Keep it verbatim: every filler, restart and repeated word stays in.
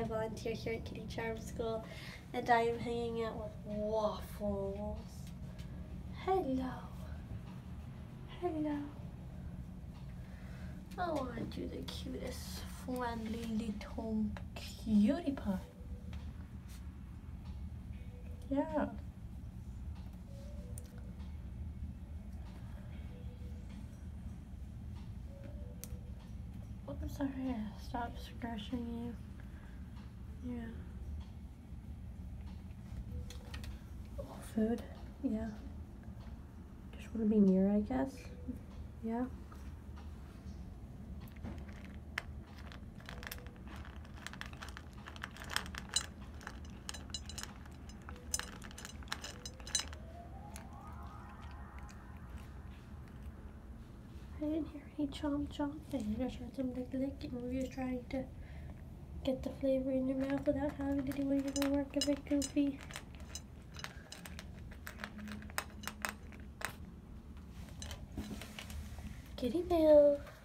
volunteer here at Kitty Charm School, and I am hanging out with Waffles. Hello. Hello. Oh, aren't you the cutest, friendly little cutie pie? Yeah. I'm sorry, I stopped scratching you. Yeah. Oh, food? Yeah. Just want to be near, I guess. Yeah. I didn't hear any chomp chomp. I just heard some lick lick, and we were just trying to get the flavor in your mouth without having to do any of the work. A bit goofy. Kitty Bill.